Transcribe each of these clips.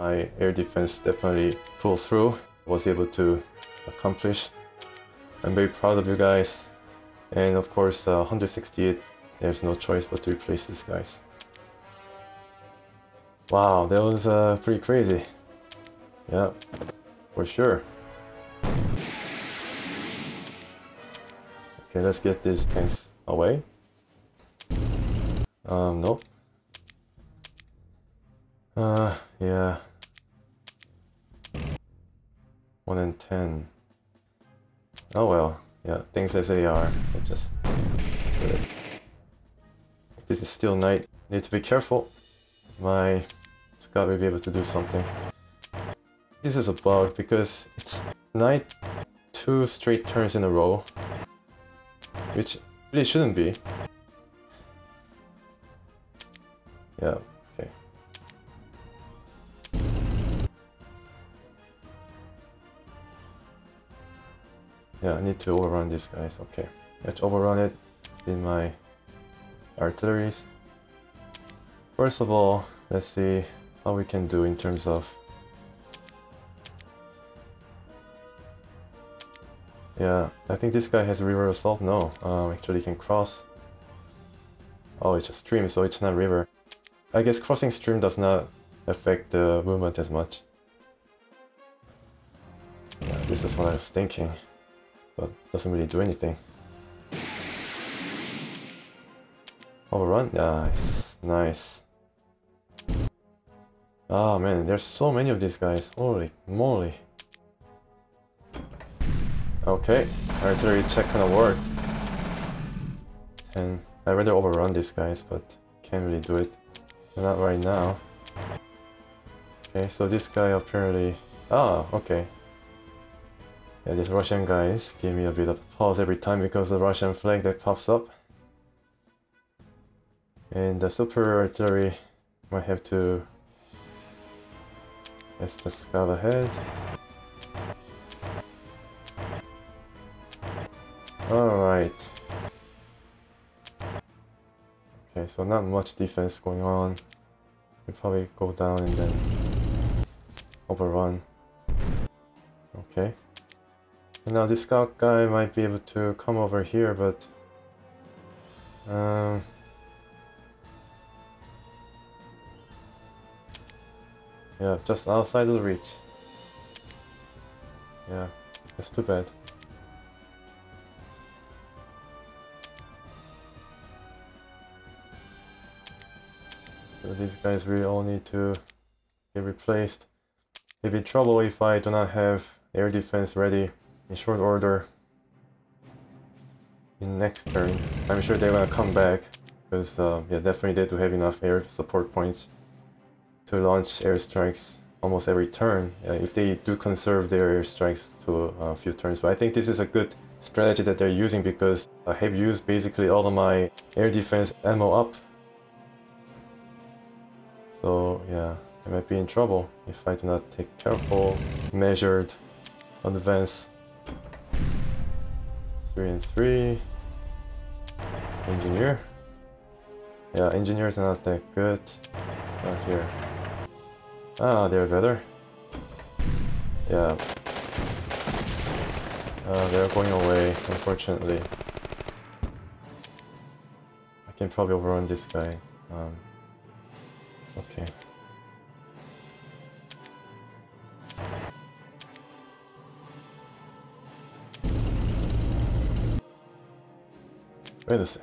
my air defense definitely pulled through, was able to accomplish. I'm very proud of you guys. And of course, 168, there's no choice but to replace these guys. Wow, that was pretty crazy. Yeah, for sure. Okay, let's get these tanks away. Nope. Yeah. 1 in 10. Oh well, yeah, things as they are. I just do it. This is still night. Need to be careful. My scout will be able to do something. This is a bug because it's night 2 straight turns in a row, which really shouldn't be. Yeah, okay. Yeah, I need to overrun these guys. Okay, let's overrun it in my artilleries. First of all, let's see how we can do in terms of... Yeah, I think this guy has river assault. No, actually he can cross. Oh, it's a stream, so it's not river. I guess crossing stream does not affect the movement as much. Yeah, this is what I was thinking, but doesn't really do anything. Overrun? Nice, nice. Ah man, there's so many of these guys. Holy moly. Okay, artillery check kinda worked. And I'd rather overrun these guys, but can't really do it. Not right now. Okay, so this guy apparently... Ah, okay. Yeah, these Russian guys give me a bit of pause every time because of the Russian flag that pops up. And the super artillery might have to... Let's just scout ahead. Alright. Okay, so not much defense going on. We'll probably go down and then overrun. Okay. And now this scout guy might be able to come over here, but... yeah, just outside of the reach. Yeah, that's too bad. So these guys really all need to get replaced. They'll be in trouble if I do not have air defense ready in short order in next turn. I'm sure they're gonna come back because yeah, definitely they do have enough air support points to launch airstrikes almost every turn if they do conserve their airstrikes to a few turns. But I think this is a good strategy that they're using because I have used basically all of my air defense ammo up. So yeah, I might be in trouble if I do not take careful, measured advance. 3 and 3. Engineer. Yeah, engineers are not that good. Not here. Ah, they're better. Yeah. They're going away, unfortunately. I can probably overrun this guy. Okay. Wait a second.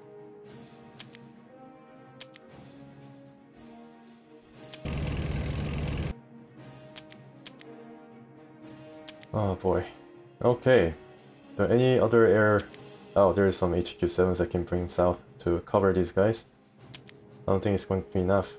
Oh boy. Okay. Are there any other air... Oh, there's some HQ-7s I can bring south to cover these guys. I don't think it's going to be enough.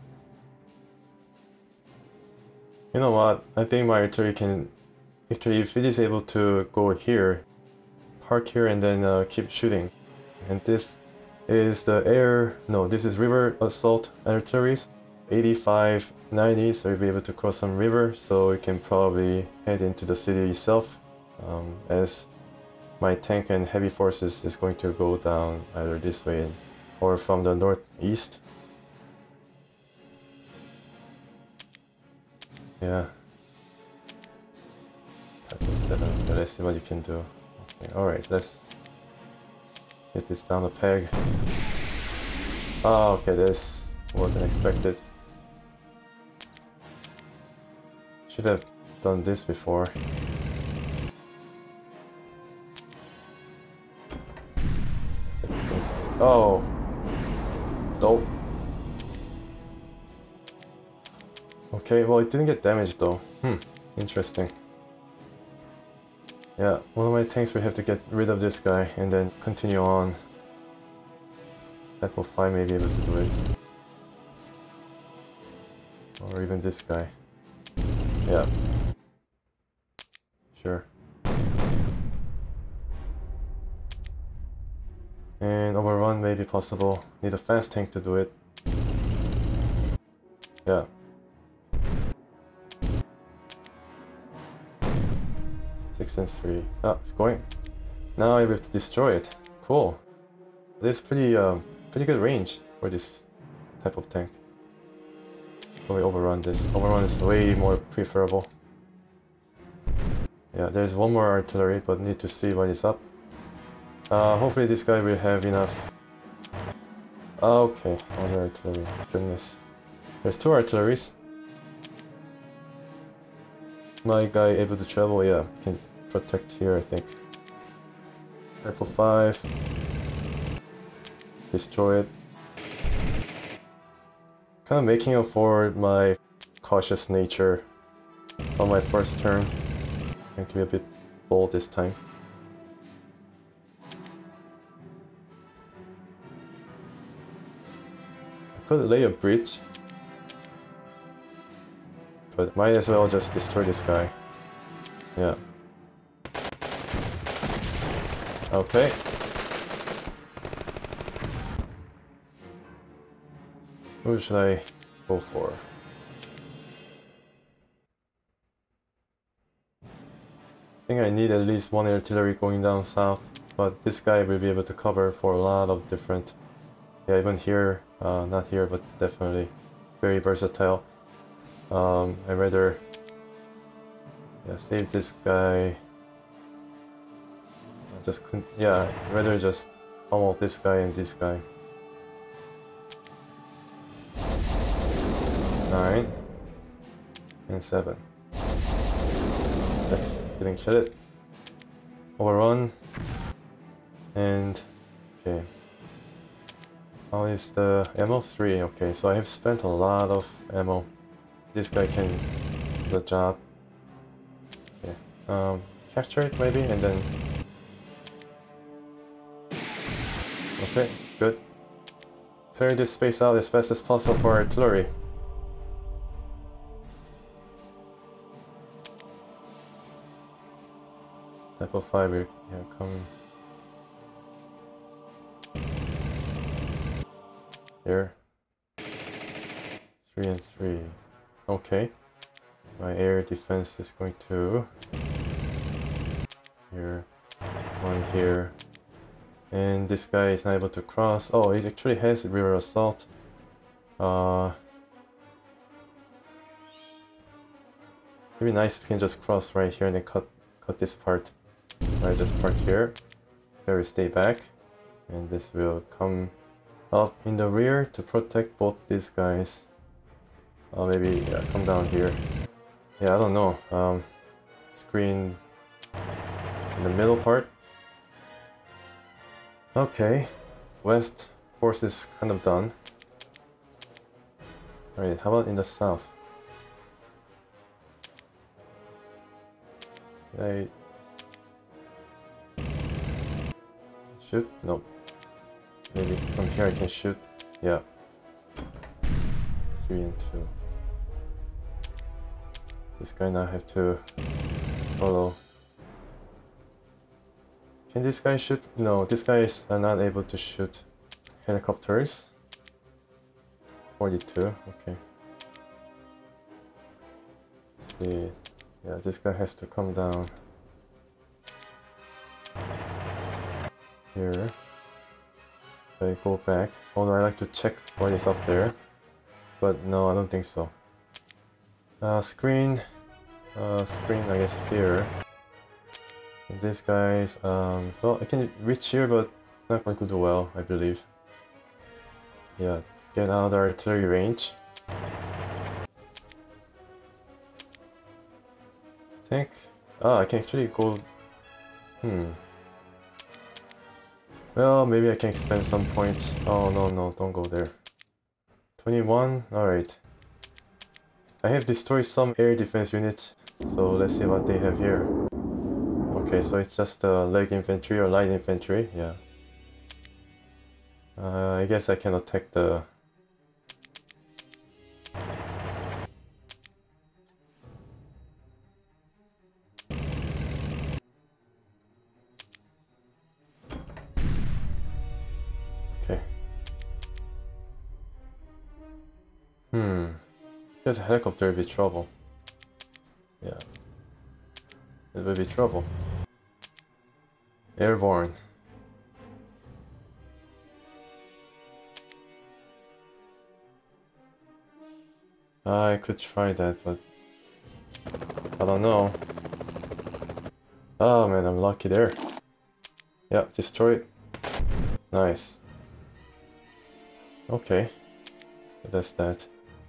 You know what? I think my artillery can... Actually, if it is able to go here, park here and then keep shooting. And this is the air... No, this is river assault artilleries. 85, 90, so you'll be able to cross some river, so you can probably head into the city itself, as my tank and heavy forces is going to go down either this way or from the northeast. Yeah. Type of 7. Yeah, let's see what you can do. Okay, alright, let's get this down a peg. Oh, okay, this wasn't expected. Should have done this before. Oh! Nope. Okay, well it didn't get damaged though. Interesting. Yeah, one of my tanks we have to get rid of this guy and then continue on. Type of 5 may be able to do it. Or even this guy. Yeah. Sure. And overrun may be possible. Need a fast tank to do it. Yeah. Six and 3. Ah, it's going. Now I have to destroy it. Cool. This is pretty good range for this type of tank. So we overrun this. Overrun is way more preferable. Yeah, there's one more artillery, but need to see what is up. Hopefully this guy will have enough. Okay, another artillery. Goodness. There's 2 artilleries. My guy able to travel? Yeah, can protect here, I think. Type of 5. Destroy it. Kind of making up for my cautious nature on my first turn. Going to be a bit bold this time. I could lay a bridge, but might as well just destroy this guy. Yeah. Okay. Who should I go for? I think I need at least 1 artillery going down south, but this guy will be able to cover for a lot of different... Yeah, even here, not here, but definitely very versatile. I'd rather save this guy. I'd rather just pummel this guy and this guy. 9 and 7. 6. Didn't kill it. Overrun. And okay. How is the ammo? 3. Okay, so I have spent a lot of ammo. This guy can do the job. Okay. Capture it maybe and then. Okay, good. Clear this space out as fast as possible for artillery. Type of 5 will come here. 3 and 3. Okay. My air defense is going to here, 1 here. And this guy is not able to cross. Oh, it actually has river assault. It'd be nice if we can just cross right here and then cut this part. Right, just park here. There we stay back. And this will come up in the rear to protect both these guys. Maybe come down here. Yeah, I don't know. Screen in the middle part. Okay, west force is kind of done. Alright, how about in the south? Can I shoot? Nope. Maybe from here I can shoot. Yeah. 3 and 2. This guy now have to follow. Can this guy shoot? No, this guy is not able to shoot helicopters. 42, okay. Let's see. Yeah, this guy has to come down here. So I go back. Although I like to check what is up there. But no, I don't think so. Screen, I guess here. And these guys, well, I can reach here, but it's not going to do well, I believe. Yeah, get out of the artillery range. Tank. I can actually go. Well, maybe I can expend some points. Oh no, don't go there. 21. All right. I have destroyed some air defense units, so let's see what they have here. Okay, so it's just leg infantry or light infantry. Yeah. I guess I can attack the. Okay. There's a helicopter, will be trouble. Yeah. It will be trouble. Airborne. I could try that, but I don't know. Oh man, I'm lucky there. Yeah, destroy it. Nice. Okay. That's that.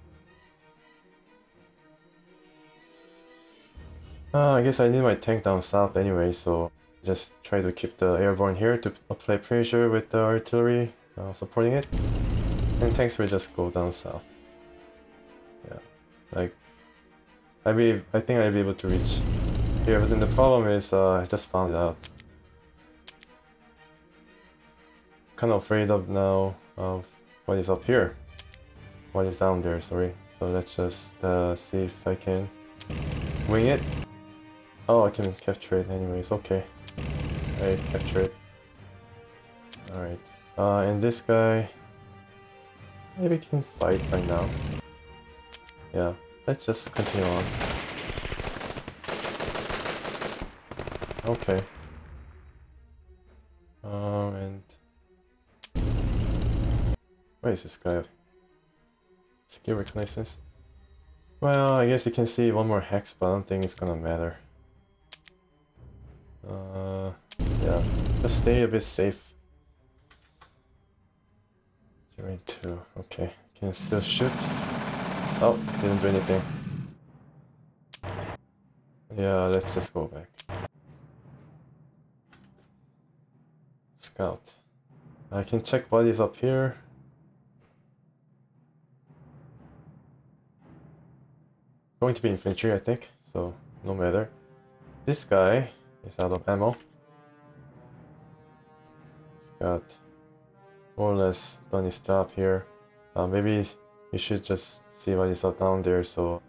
I guess I need my tank down south anyway, so just try to keep the airborne here to apply pressure with the artillery supporting it. And tanks will just go down south. Yeah, like I think I'll be able to reach here, but then the problem is I just found out. Kind of afraid of now of what is up here. What is down there, sorry. So let's just see if I can wing it. Oh, I can capture it anyways, okay. I capture it. Alright. And this guy... maybe can fight right now. Yeah, let's just continue on. Okay. And... where is this guy? Skill reconnaissance? Well, I guess you can see one more hex, but I don't think it's gonna matter. Yeah, just stay a bit safe. 2, okay. Can still shoot. Oh, didn't do anything. Yeah, let's just go back. Scout. I can check what is up here. Going to be infantry, I think, so no matter. This guy is out of ammo. He's got more or less done his job here. Maybe you should just see what is up down there, so...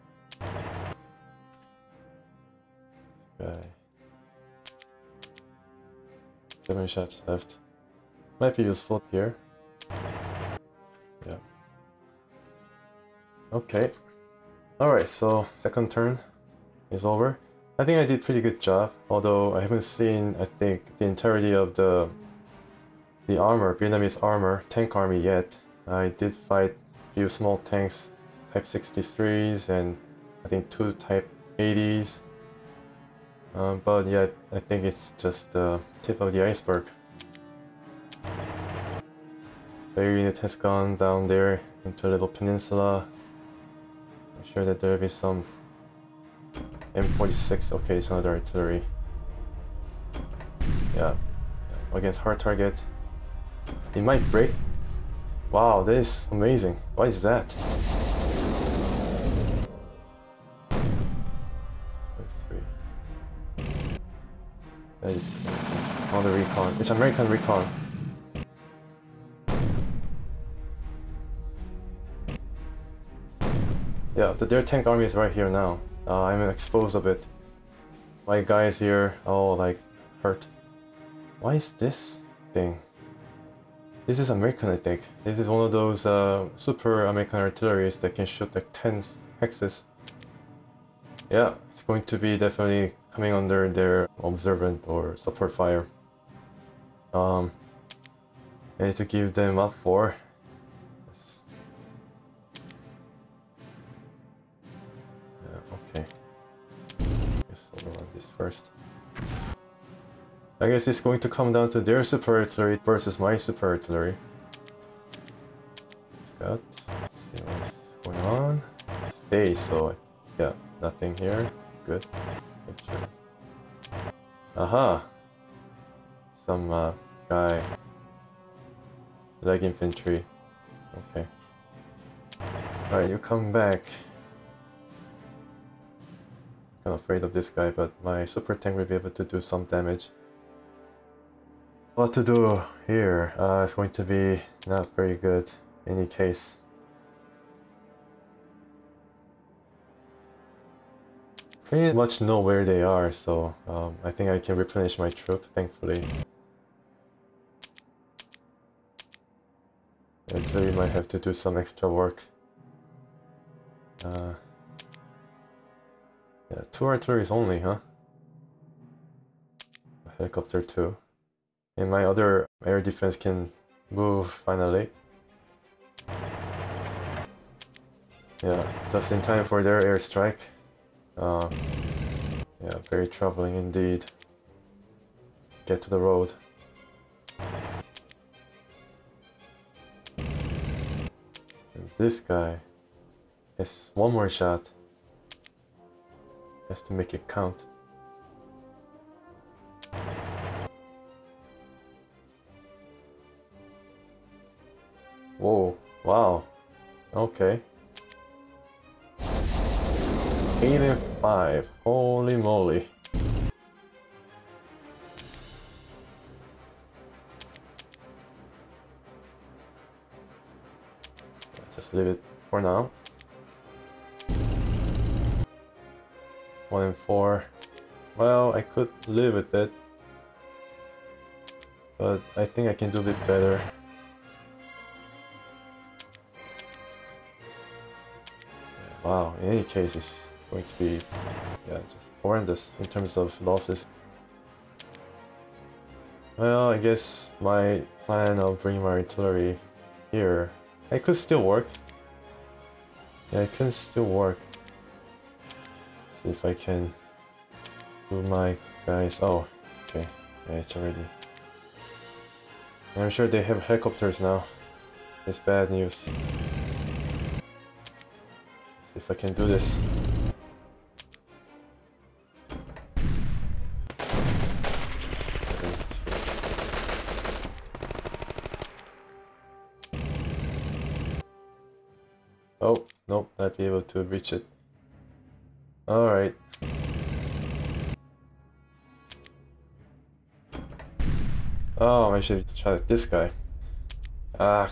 this guy... 7 shots left. Might be useful here. Yeah. Okay. Alright, so second turn is over. I think I did pretty good job, although I haven't seen, I think, the entirety of the armor, Vietnamese armor, tank army yet. I did fight a few small tanks, Type 63s, and I think 2 Type 80s. But yeah, I think it's just the tip of the iceberg. So your unit has gone down there into a little peninsula. I'm sure that there will be some M46. Okay, it's another artillery. Yeah, against hard target. It might break. Wow, that is amazing. What is that? 23. That is crazy. Another recon. It's American recon. Yeah, their tank army is right here now. I'm exposed a bit. My guys here, all like hurt. Why is this thing? This is American, I think. This is one of those super American artilleries that can shoot like 10 hexes. Yeah, it's going to be definitely coming under their observant or support fire. I need to give them what for. Yeah. Overrun this first. I guess it's going to come down to their super artillery versus my super artillery. Let's see what's going on. Stay, so yeah, nothing here. Good. Aha! Some guy. Leg infantry. Okay. Alright, you come back. I'm afraid of this guy, but my super tank will be able to do some damage. What to do here? It's going to be not very good in any case. Pretty much know where they are, so I think I can replenish my troop, thankfully. Actually, might have to do some extra work. Yeah, 2 artilleries only, huh? A helicopter too. And my other air defense can move finally. Yeah, just in time for their airstrike. Yeah, very troubling indeed. Get to the road. And this guy has one more shot. Has to make it count. Whoa, wow. Okay. 8 and 5. Holy moly. Just leave it for now. 1 and 4. Well, I could live with it. But I think I can do a bit better. Wow, in any case, it's going to be just horrendous in terms of losses. Well, I guess my plan of bringing my artillery here, it could still work. Yeah, it can still work. See if I can do my guys. Oh, okay. Yeah, it's already. I'm sure they have helicopters now. It's bad news. See if I can do this. Oh, nope, not be able to reach it. Alright. Oh, I should try this guy. Ah.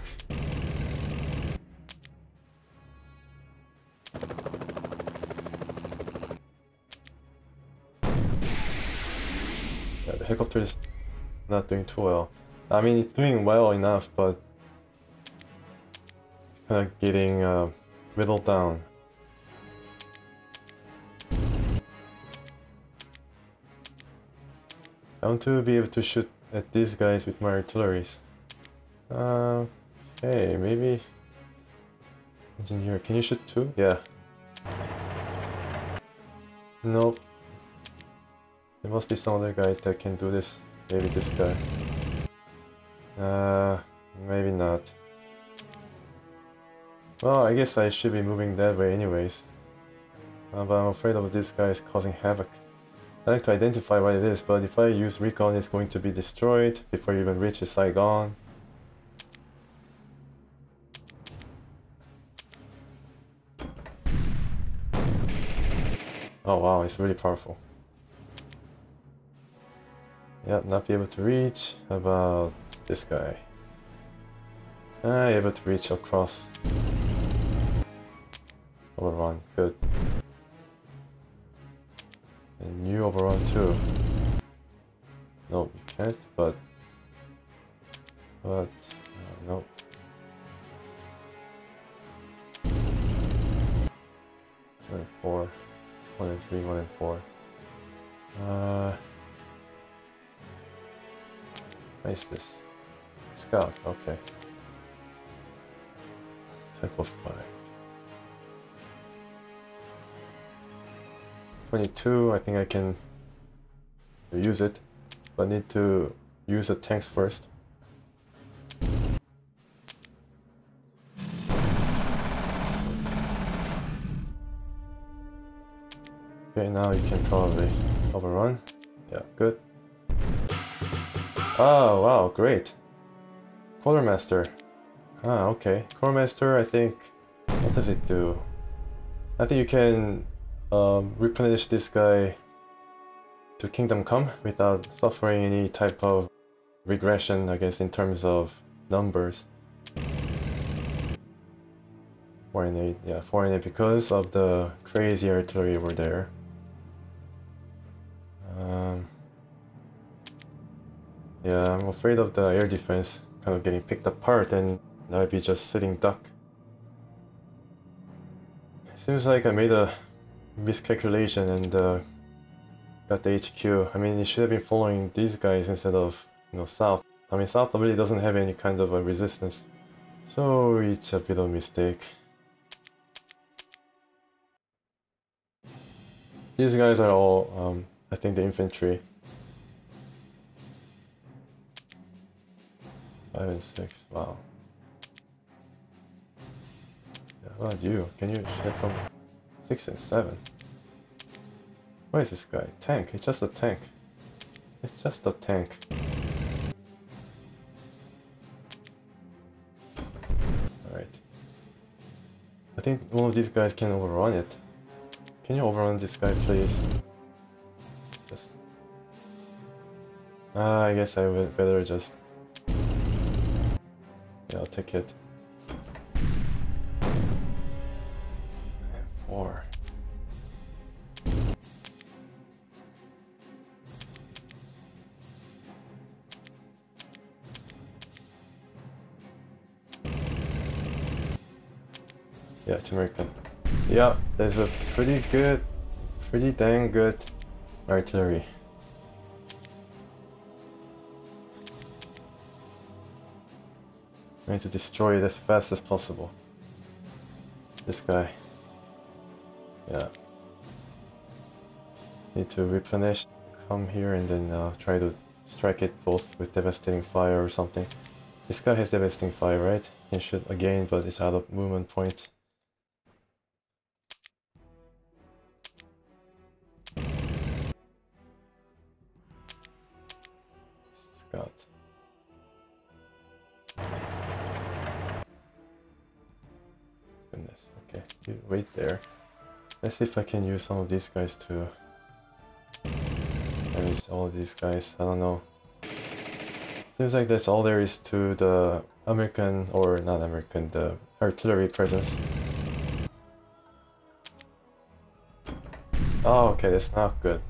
Yeah, the helicopter is not doing too well. I mean, it's doing well enough, but kind of getting whittled down. I want to be able to shoot at these guys with my artilleries. Hey, maybe... Engineer, can you shoot too? Yeah. Nope. There must be some other guy that can do this. Maybe this guy. Maybe not. Well, I guess I should be moving that way anyways. But I'm afraid of this guy is causing havoc. I like to identify what it is, but if I use recon, it's going to be destroyed before it even reaches Saigon. Oh wow, it's really powerful. Yeah, not be able to reach. How about this guy? Able to reach across. Overrun, good. And you overrun too. No, you can't, but no. One and 4, 1 and 3, 1 and 4. What is this? Scout, okay. Type of 5. 22, I think I can use it, but I need to use the tanks first. Okay, now you can probably overrun. Yeah, good. Oh, wow, great. Quartermaster. Ah, okay. Quartermaster, I think... What does it do? I think you can replenish this guy to Kingdom Come without suffering any type of regression, I guess, in terms of numbers. 4 and 8, yeah, 4 and 8 because of the crazy artillery over there. Yeah, I'm afraid of the air defense kind of getting picked apart and I'd be just sitting duck. Seems like I made a miscalculation and got the HQ. I mean, it should have been following these guys instead of, you know, south. I mean, south really doesn't have any kind of a resistance. So it's a bit of a mistake. These guys are all, I think, the infantry. 5 and 6, wow. Yeah, what about you? Can you shoot from 6 and 7? What is this guy? Tank, it's just a tank. It's just a tank. Alright. I think one of these guys can overrun it. Can you overrun this guy, please? Just... I guess I would better just... Yeah, I'll take it. 4. Yeah, it's American. Yeah, there's a pretty dang good artillery. I need to destroy it as fast as possible. This guy. Yeah. Need to replenish, come here and then try to strike it both with devastating fire or something. This guy has devastating fire, right? He can shoot again, but it's out of movement point. Scout. Goodness, okay, you wait there. Let's see if I can use some of these guys to damage all of these guys. I don't know. Seems like that's all there is to the American, or not American, the artillery presence. Oh, okay, that's not good.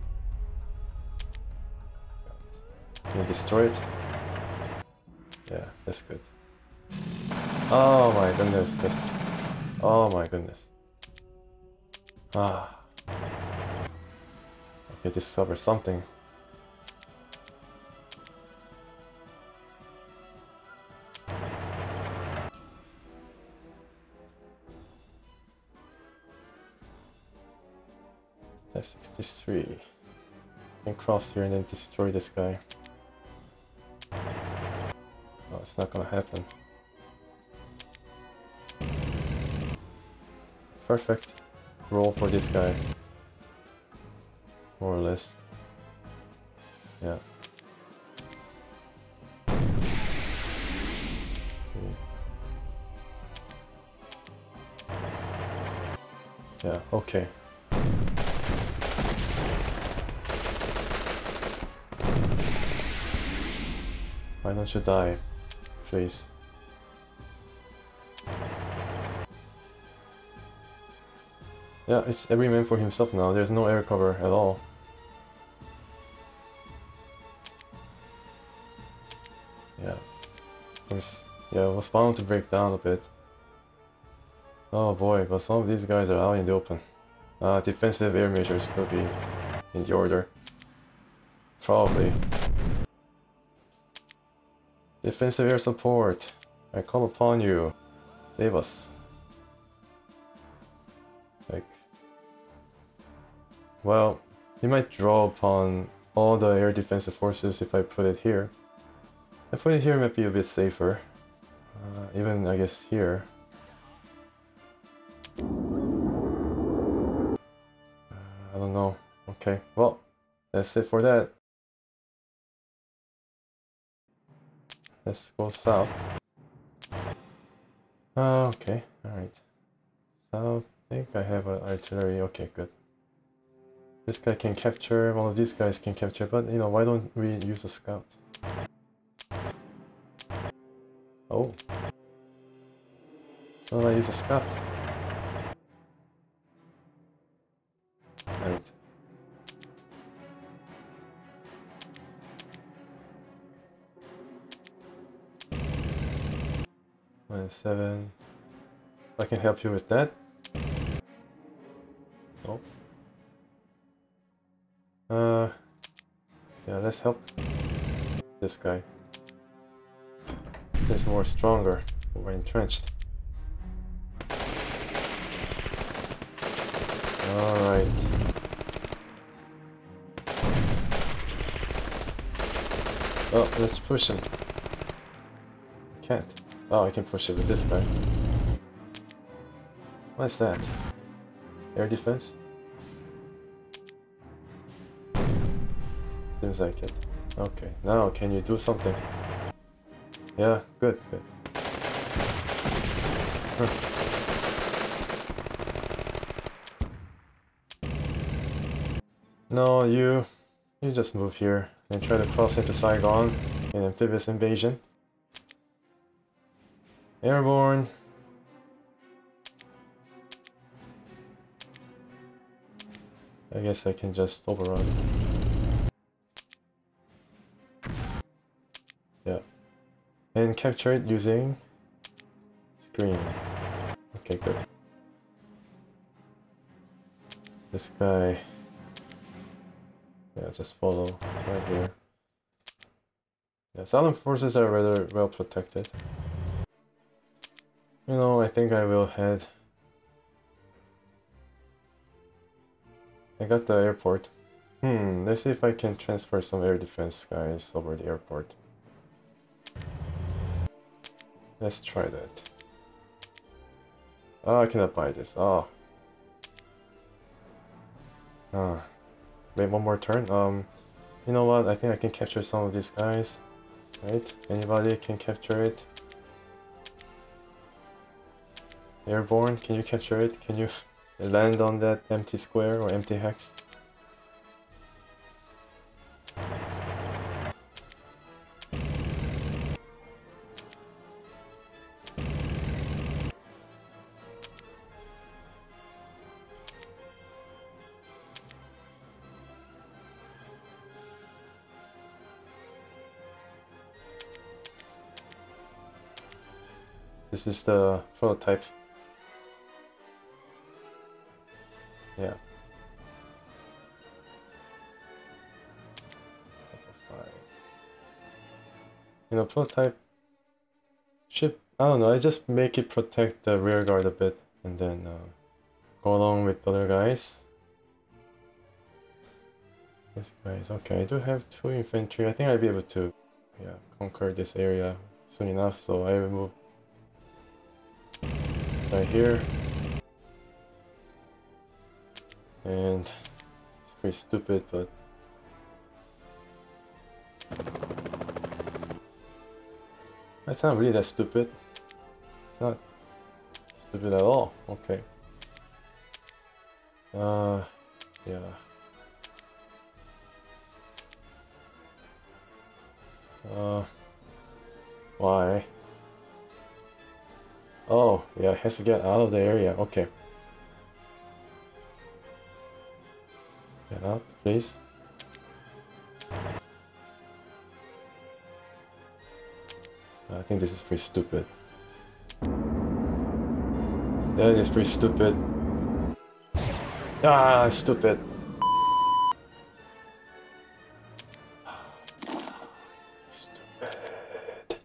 Can you destroy it? Yeah, that's good. Oh my goodness, that's... Oh my goodness. Ah. Okay, discover something. F-63. Can cross here and then destroy this guy. Oh, it's not gonna happen. Perfect roll for this guy. More or less. Yeah. Yeah, okay. Why don't you die, please? Yeah, it's every man for himself now. There's no air cover at all. Yeah, of course. Yeah, it was bound to break down a bit. Oh boy, but some of these guys are out in the open. Defensive air measures could be in the order. Probably. Defensive air support. I call upon you. Save us. Like... Well, he might draw upon all the air defensive forces if I put it here. I put it here might be a bit safer. Even I guess here. I don't know. Okay, well, that's it for that. Let's go south. Okay, alright. South, I think I have an artillery. Okay, good. This guy can capture, one of these guys can capture, but you know, why don't we use a scout? Oh. Why don't I use a scout? Right. -7. I can help you with that. Oh. Yeah, let's help this guy. He's more stronger, more entrenched. Alright. Oh, let's push him. Can't. Oh, I can push it with this guy. What's that? Air defense? Seems like it. Okay, now can you do something? Yeah, good, good. Huh. No, you just move here and try to cross into Saigon in amphibious invasion. Airborne. I guess I can just overrun. Yeah. And capture it using screen. Okay, good. This guy. Yeah, just follow right here. Yeah, Southern forces are rather well protected. You know, I think I will head. I got the airport. Let's see if I can transfer some air defense guys over the airport. Let's try that. Oh, I cannot buy this. Oh. Wait, one more turn. You know what? I think I can capture some of these guys. Right? Anybody can capture it. Airborne, can you capture it? Can you land on that empty square or empty hex? This is the prototype. Yeah. You know, prototype ship, I don't know, I just make it protect the rear guard a bit and then go along with other guys. These guys, okay, I do have 2 infantry. I think I'll be able to conquer this area soon enough, so I will move right here. And it's pretty stupid, but it's not really that stupid. It's not stupid at all. Okay. Yeah. Why? Oh, yeah, it has to get out of the area. Okay. Get out, please. I think this is pretty stupid. That is pretty stupid. Ah, stupid. Stupid.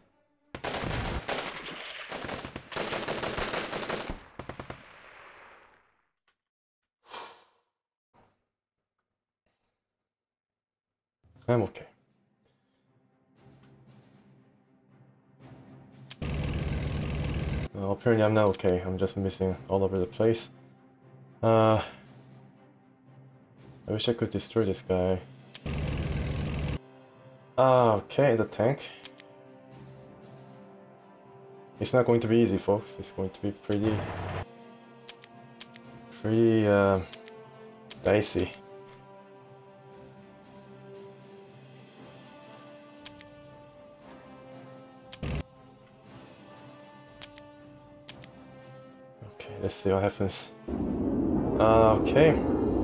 I'm okay. Well, apparently I'm not okay. I'm just missing all over the place. I wish I could destroy this guy. Okay, the tank. It's not going to be easy, folks. It's going to be pretty dicey. Okay, let's see what happens. Okay.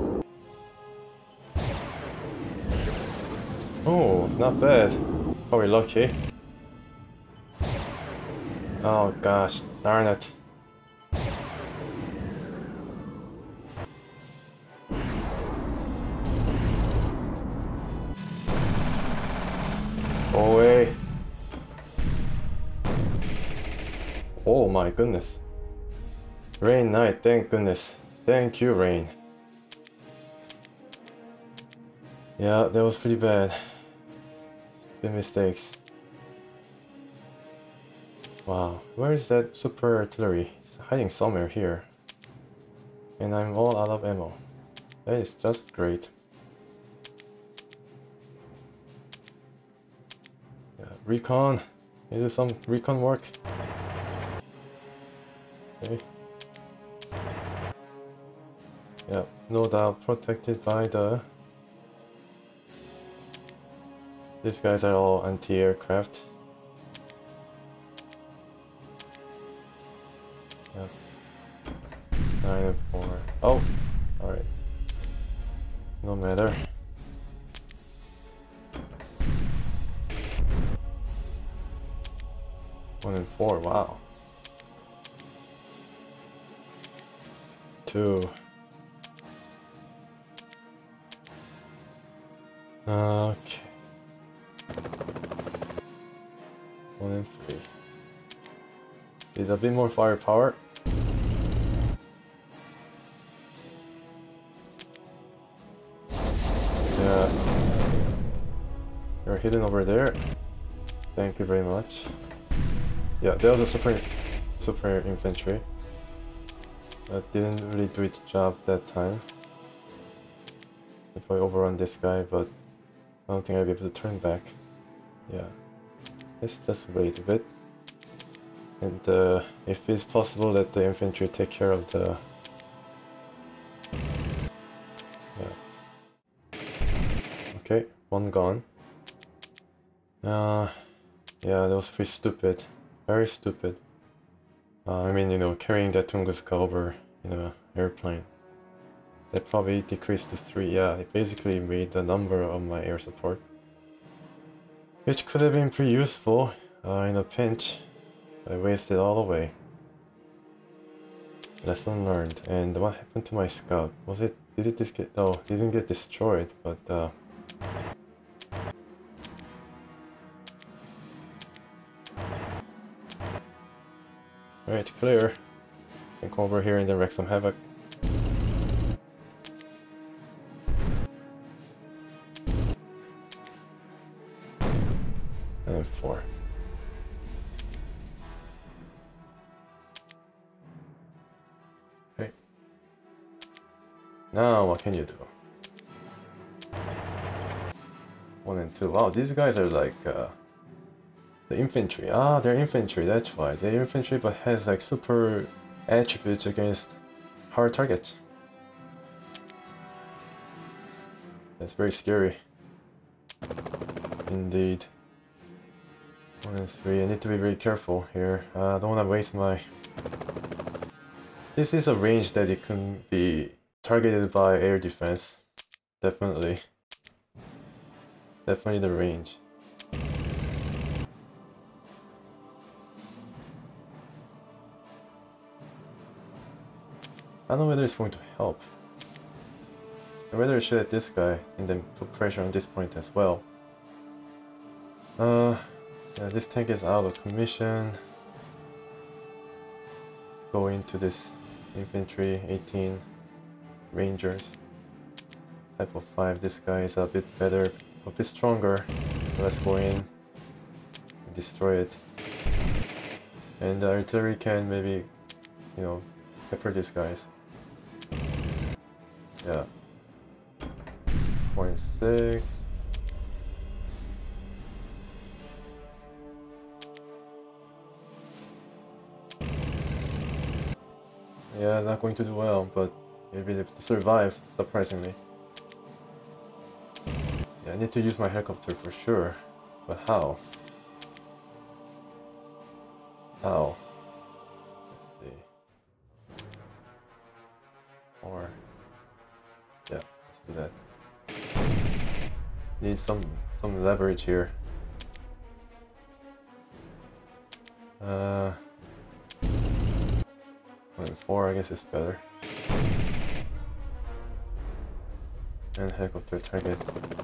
Oh, not bad. Oh, we're lucky. Oh gosh, darn it. Go away. Oh my goodness. Rain Knight, thank goodness. Thank you, Rain. Yeah, that was pretty bad. Big mistakes. Wow, where is that super artillery? It's hiding somewhere here. And I'm all out of ammo. That is just great. Yeah, recon. You do some recon work. Okay. Yeah, no doubt protected by the... These guys are all anti-aircraft. Yep. 9 and 4. Oh! Alright. No matter. One and 4, wow. 2. Okay. 1 and 3. Need a bit more firepower. Yeah. You're hidden over there. Thank you very much. Yeah, there was a super infantry. That didn't really do its job that time. If I overrun this guy, but I don't think I'll be able to turn back. Yeah. Let's just wait a bit. And if it's possible, let the infantry take care of the... Yeah. Okay, one gone. Yeah, that was pretty stupid. Very stupid. I mean, you know, carrying that Tunguska over in an airplane. That probably decreased to 3. Yeah, it basically made the number of my air support. Which could have been pretty useful in a pinch. I wasted all away. Lesson learned. And what happened to my scout? Was it... Did it get... No, it didn't get destroyed, but... Alright, clear. Can come over here and then wreak some havoc. And 4. Okay. Now what can you do? 1 and 2. Wow, these guys are like the infantry. Ah, they're infantry, that's why. They're infantry but has like super attributes against hard targets. That's very scary. Indeed. 1 and 3. I need to be very careful here. I don't want to waste my... This is a range that it can be targeted by air defense. Definitely. Definitely the range. I don't know whether it's going to help. Or whether I should at this guy and then put pressure on this point as well. Yeah, this tank is out of commission. Let's go into this infantry, 18 rangers. Type of 5, this guy is a bit better a bit stronger. So let's go in and destroy it. And the artillery can maybe, you know, pepper these guys. Yeah. 0.6. Yeah, not going to do well, but maybe they survive, surprisingly. Yeah, I need to use my helicopter for sure. But how? How? Let's see. Or... yeah, let's do that. Need some leverage here. 4, I guess is better. And helicopter target.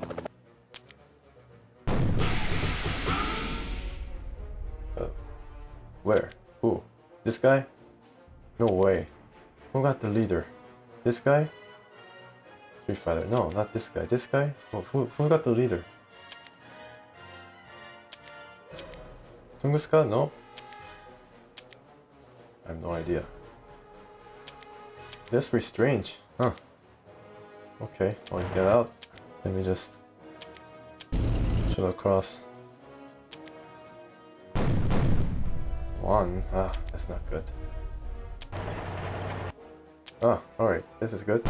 Where? Who? This guy? No way. Who got the leader? This guy? Street Fighter. No, not this guy. This guy? Who got the leader? Tunguska? No? I have no idea. That's pretty strange. Huh. Okay, I'll get out. Let me just shoot across. 1. Ah, that's not good. Ah, alright, this is good.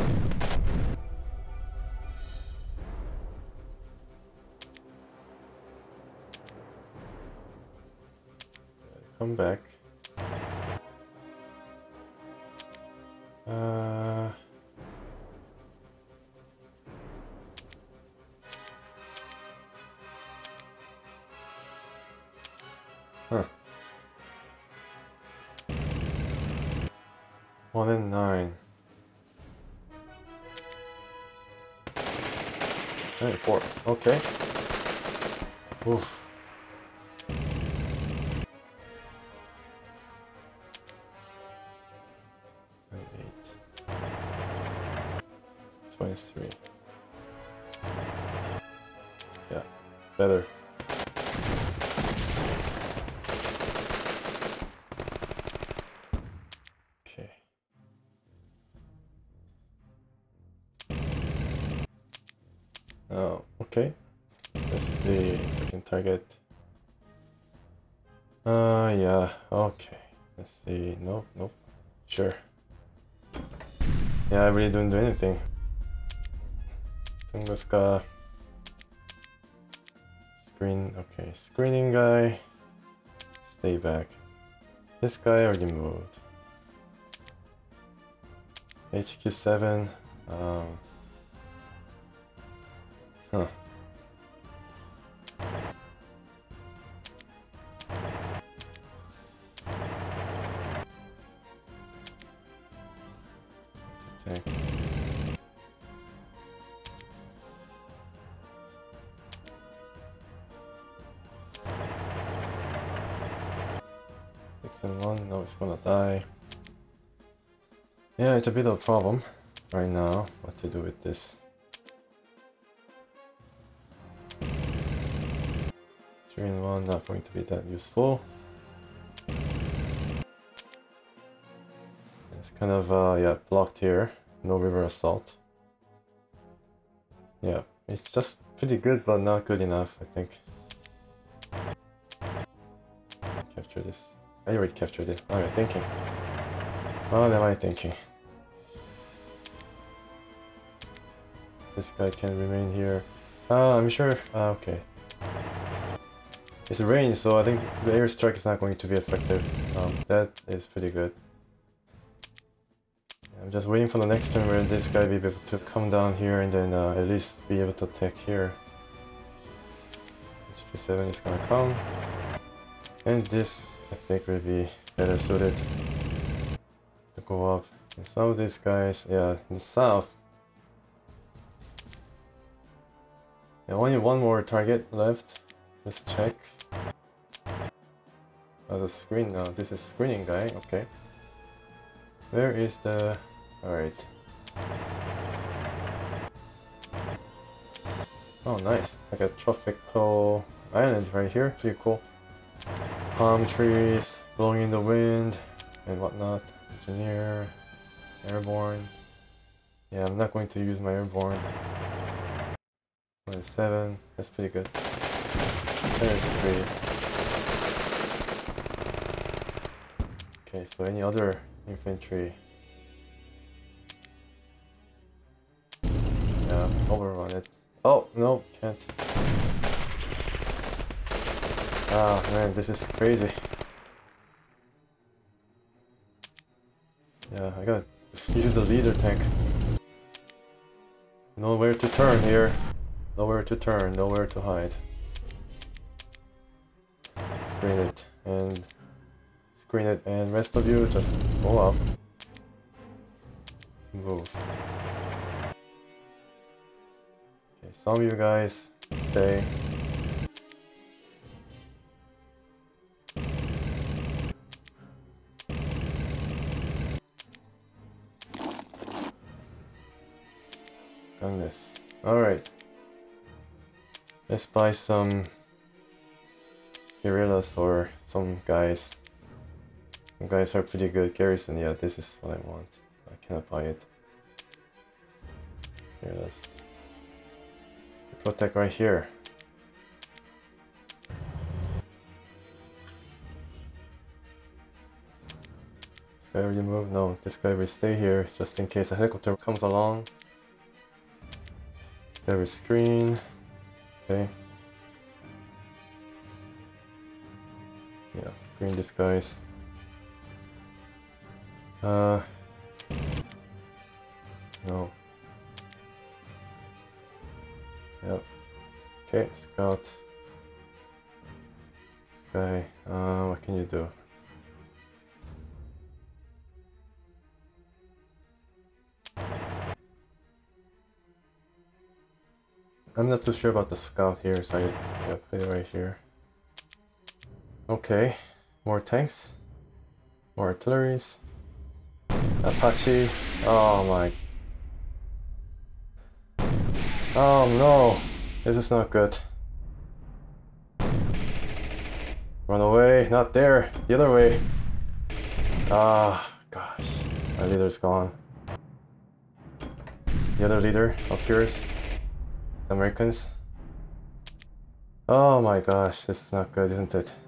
Come back. Huh. 1 and 9. 4. Okay. Oof. 8. 23. Yeah, better. Okay. Oh, okay. Let's see if I can target. Yeah, okay. Let's see. Nope, nope. Sure. Yeah, I really don't do anything. Tunguska. Screen, okay. Screening guy. Stay back. This guy already moved. HQ7. Huh. Attack. And 1, no, it's gonna die. Yeah, it's a bit of a problem right now, what to do with this. 3 and 1, not going to be that useful. It's kind of, yeah, blocked here. No river assault. Yeah, it's just pretty good, but not good enough, I think. Capture this. I already captured it. What am I thinking? What am I thinking? This guy can remain here. I'm sure. Okay. It's rain, so I think the airstrike is not going to be effective. That is pretty good. I'm just waiting for the next turn where this guy will be able to come down here and then at least be able to attack here. HP7 is gonna come. And this, I think, will be better suited to go up. And some of these guys, yeah, in the south. Yeah, only one more target left. Let's check. Oh, the screen now. This is screening guy, okay. Where is the... Alright. Oh, nice. Like a tropical island right here. Pretty cool. Palm trees blowing in the wind and whatnot. Engineer, airborne. Yeah, I'm not going to use my airborne. 27. That's pretty good. That is 3. Okay, so any other infantry? Yeah, overrun it. Oh, no, can't. Ah, man, this is crazy. Yeah, I gotta use the leader tank. Nowhere to turn here. Nowhere to turn, nowhere to hide. Screen it, and rest of you just go up. Let's move. Okay, some of you guys stay. Done this. Alright. Let's buy some guerrillas or some guys. Some guys are pretty good. Garrison, yeah, this is what I want. I cannot buy it. Guerrillas. Protect right here. This guy already moved? No, this guy will stay here just in case a helicopter comes along. There is screen. Okay. Yeah, screen these guys. No. Yep. Okay, scout. This guy. What can you do? I'm not too sure about the scout here, so I put it right here. Okay, more tanks, more artilleries. Apache. Oh my. Oh no, this is not good. Run away, not there, the other way. Ah, gosh, my leader's gone. The other leader appears. The Americans. Oh my gosh, this is not good, isn't it?